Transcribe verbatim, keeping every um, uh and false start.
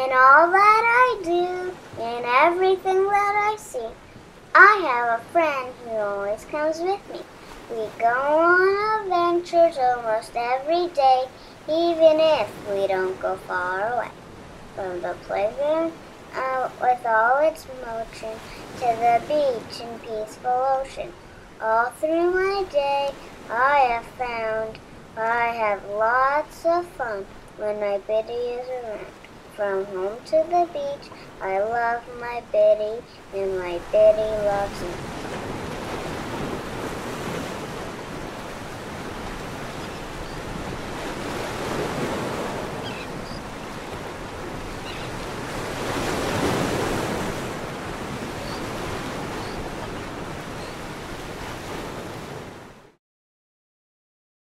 In all that I do, in everything that I see, I have a friend who always comes with me. We go on adventures almost every day, even if we don't go far away. From the playground out with all its motion to the beach and peaceful ocean. All through my day I have found I have lots of fun when my Biddy is around. From home to the beach, I love my Biddy, and my Biddy loves me.